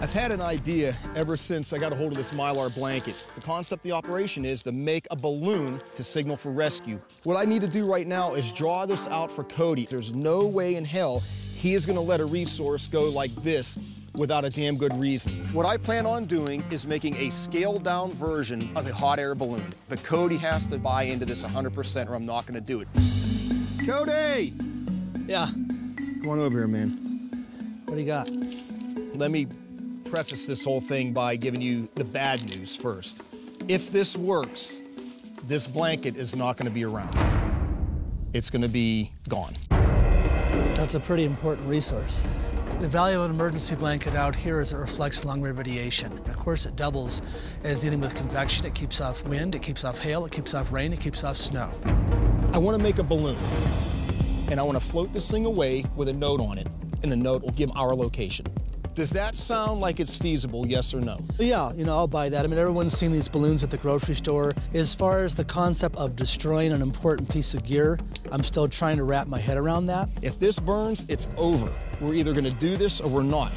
I've had an idea ever since I got a hold of this Mylar blanket. The concept of the operation is to make a balloon to signal for rescue. What I need to do right now is draw this out for Cody. There's no way in hell he is gonna let a resource go like this without a damn good reason. What I plan on doing is making a scaled down version of a hot air balloon. But Cody has to buy into this 100% or I'm not gonna do it. Cody! Yeah? Come on over here, man. What do you got? Let me preface this whole thing by giving you the bad news first. If this works, this blanket is not gonna be around. It's gonna be gone. That's a pretty important resource. The value of an emergency blanket out here is it reflects long-range radiation. Of course, it doubles as dealing with convection. It keeps off wind, it keeps off hail, it keeps off rain, it keeps off snow. I want to make a balloon, and I want to float this thing away with a note on it, and the note will give our location. Does that sound like it's feasible, yes or no? Yeah, you know, I'll buy that. I mean, everyone's seen these balloons at the grocery store. As far as the concept of destroying an important piece of gear, I'm still trying to wrap my head around that. If this burns, it's over. We're either gonna do this or we're not.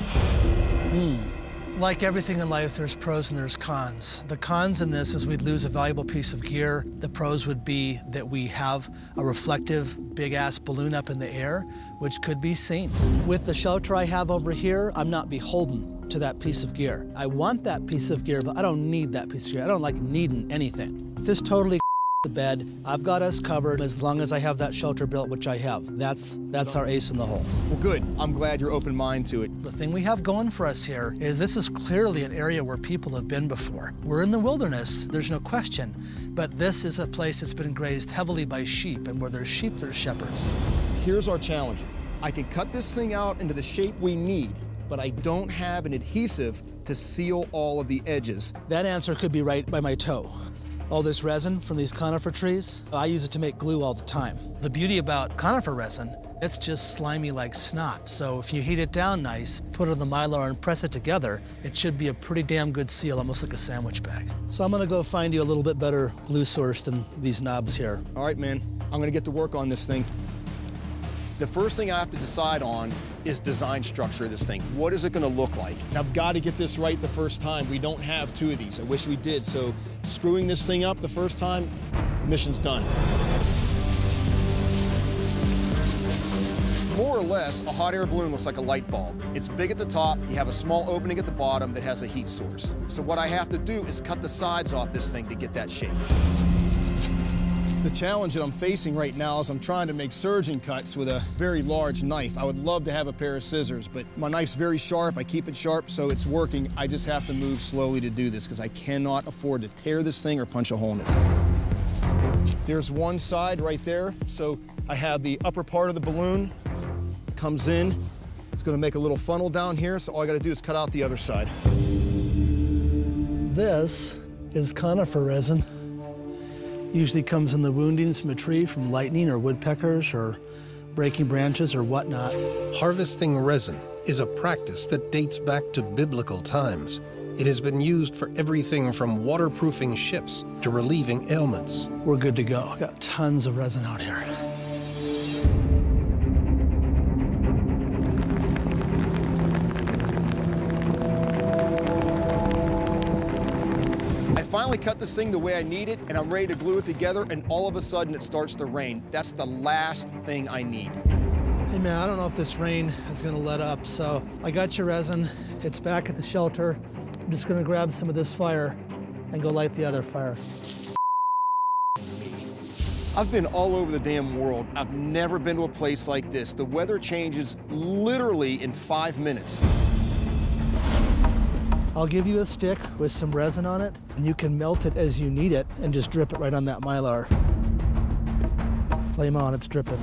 Like everything in life, there's pros and there's cons. The cons in this is we'd lose a valuable piece of gear. The pros would be that we have a reflective, big-ass balloon up in the air, which could be seen. With the shelter I have over here, I'm not beholden to that piece of gear. I want that piece of gear, but I don't need that piece of gear. I don't like needing anything. If this totally the bed, I've got us covered as long as I have that shelter built, which I have. That's our ace in the hole. Well, good. I'm glad you're open mind to it. The thing we have going for us here is this is clearly an area where people have been before. We're in the wilderness, there's no question, but this is a place that's been grazed heavily by sheep, and where there's sheep, there's shepherds. Here's our challenge. I can cut this thing out into the shape we need, but I don't have an adhesive to seal all of the edges. That answer could be right by my toe. All this resin from these conifer trees, I use it to make glue all the time. The beauty about conifer resin, it's just slimy like snot. So if you heat it down nice, put it in the Mylar and press it together, it should be a pretty damn good seal, almost like a sandwich bag. So I'm gonna go find you a little bit better glue source than these knobs here. All right, man, I'm gonna get to work on this thing. The first thing I have to decide on is design structure of this thing. What is it gonna look like? And I've gotta get this right the first time. We don't have two of these. I wish we did. So screwing this thing up the first time, mission's done. More or less, a hot air balloon looks like a light bulb. It's big at the top, you have a small opening at the bottom that has a heat source. So what I have to do is cut the sides off this thing to get that shape. The challenge that I'm facing right now is I'm trying to make surgeon cuts with a very large knife. I would love to have a pair of scissors, but my knife's very sharp. I keep it sharp, so it's working. I just have to move slowly to do this because I cannot afford to tear this thing or punch a hole in it. There's one side right there. So I have the upper part of the balloon, comes in. It's gonna make a little funnel down here, so all I gotta do is cut out the other side. This is conifer resin. Usually comes in the woundings from a tree from lightning or woodpeckers or breaking branches or whatnot. Harvesting resin is a practice that dates back to biblical times. It has been used for everything from waterproofing ships to relieving ailments. We're good to go. I've got tons of resin out here. Finally cut this thing the way I need it, and I'm ready to glue it together, and all of a sudden it starts to rain. That's the last thing I need. Hey man, I don't know if this rain is gonna let up, so I got your resin. It's back at the shelter. I'm just gonna grab some of this fire and go light the other fire. I've been all over the damn world. I've never been to a place like this. The weather changes literally in 5 minutes. I'll give you a stick with some resin on it, and you can melt it as you need it and just drip it right on that Mylar. Flame on, it's dripping.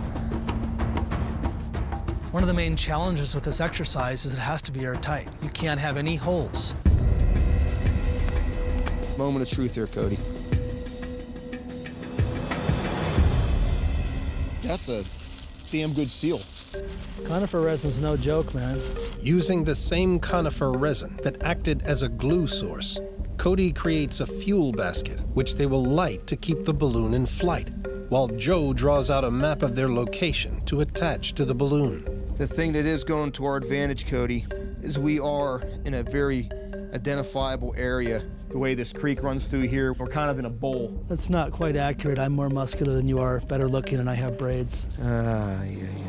One of the main challenges with this exercise is it has to be airtight. You can't have any holes. Moment of truth here, Cody. That's a damn good seal. Conifer resin's no joke, man. Using the same conifer resin that acted as a glue source, Cody creates a fuel basket, which they will light to keep the balloon in flight, while Joe draws out a map of their location to attach to the balloon. The thing that is going to our advantage, Cody, is we are in a very identifiable area. The way this creek runs through here, we're kind of in a bowl. That's not quite accurate. I'm more muscular than you are, better looking, and I have braids. Yeah.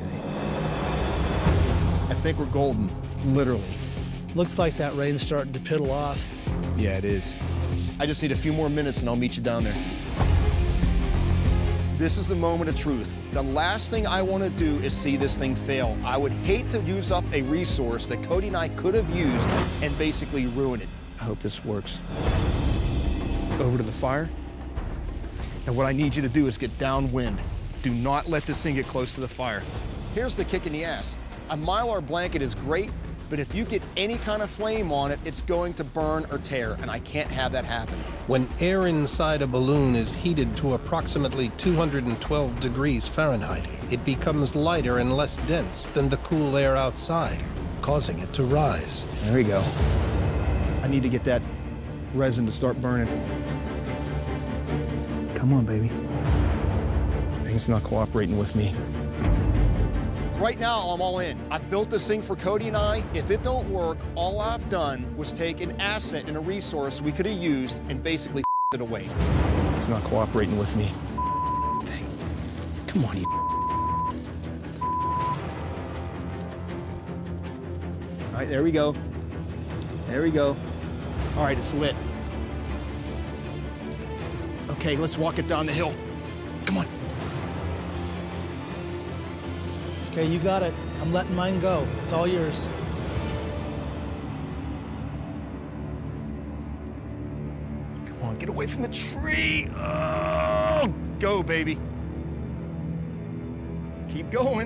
I think we're golden, literally. Looks like that rain's starting to piddle off. Yeah, it is. I just need a few more minutes and I'll meet you down there. This is the moment of truth. The last thing I want to do is see this thing fail. I would hate to use up a resource that Cody and I could have used and basically ruin it. I hope this works. Over to the fire. And what I need you to do is get downwind. Do not let this thing get close to the fire. Here's the kick in the ass. A Mylar blanket is great, but if you get any kind of flame on it, it's going to burn or tear, and I can't have that happen. When air inside a balloon is heated to approximately 212 degrees Fahrenheit, it becomes lighter and less dense than the cool air outside, causing it to rise. There we go. I need to get that resin to start burning. Come on, baby. Thing's not cooperating with me. Right now, I'm all in. I've built this thing for Cody and I. If it don't work, all I've done was take an asset and a resource we could have used and basically it away. It's not cooperating with me. Thing. Come on, you. All right, there we go. There we go. All right, it's lit. Okay, let's walk it down the hill. Come on. Okay, you got it. I'm letting mine go. It's all yours. Come on, get away from the tree. Oh, go, baby. Keep going.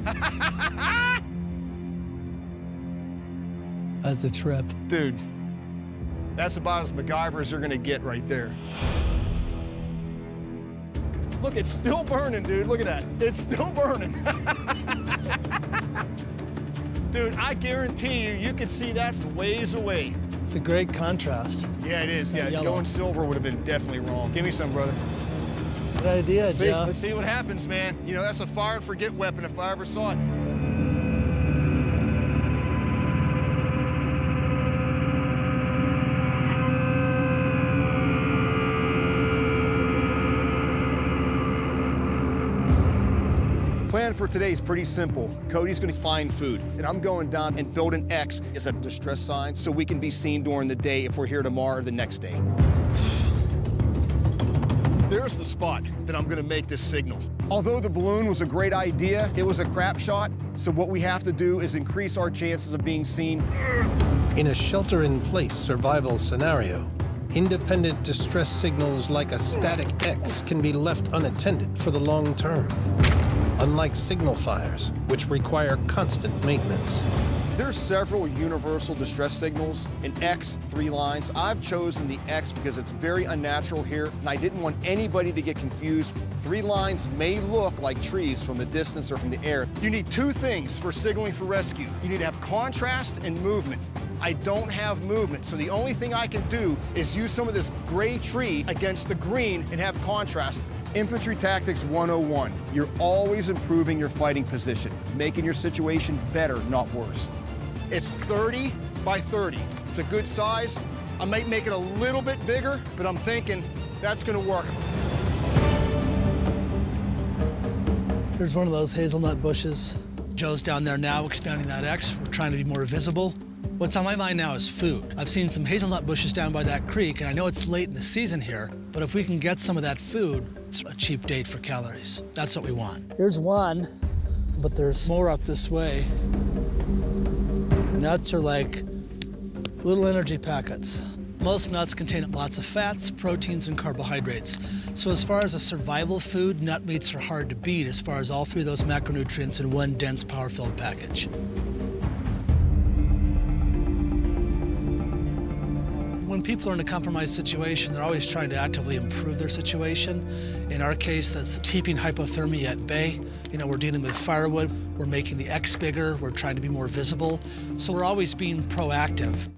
That's a trip. Dude, that's about as MacGyver as they're gonna get right there. Look, it's still burning, dude. Look at that. It's still burning. Dude, I guarantee you, you could see that from ways away. It's a great contrast. Yeah, it is. Yeah, yellow. going silver would have been definitely wrong. Give me some, brother. Good idea, Joe. Let's see what happens, man. You know, that's a fire and forget weapon if I ever saw it. The plan for today is pretty simple. Cody's gonna find food, and I'm going down and build an X as a distress sign so we can be seen during the day if we're here tomorrow or the next day. There's the spot that I'm gonna make this signal. Although the balloon was a great idea, it was a crap shot, so what we have to do is increase our chances of being seen. In a shelter-in-place survival scenario, independent distress signals like a static X can be left unattended for the long term, unlike signal fires, which require constant maintenance. There's several universal distress signals. An X, 3 lines. I've chosen the X because it's very unnatural here, and I didn't want anybody to get confused. 3 lines may look like trees from the distance or from the air. You need 2 things for signaling for rescue. You need to have contrast and movement. I don't have movement, so the only thing I can do is use some of this gray tree against the green and have contrast. Infantry Tactics 101. You're always improving your fighting position, making your situation better, not worse. It's 30 by 30. It's a good size. I might make it a little bit bigger, but I'm thinking that's gonna work. Here's one of those hazelnut bushes. Joe's down there now expanding that X. We're trying to be more visible. What's on my mind now is food. I've seen some hazelnut bushes down by that creek, and I know it's late in the season here, but if we can get some of that food, it's a cheap date for calories. That's what we want. Here's one, but there's more up this way. Nuts are like little energy packets. Most nuts contain lots of fats, proteins, and carbohydrates. So as far as a survival food, nut meats are hard to beat as far as all 3 of those macronutrients in one dense, power-filled package. When people are in a compromised situation, they're always trying to actively improve their situation. In our case, that's keeping hypothermia at bay. You know, we're dealing with firewood, we're making the X bigger, we're trying to be more visible. So we're always being proactive.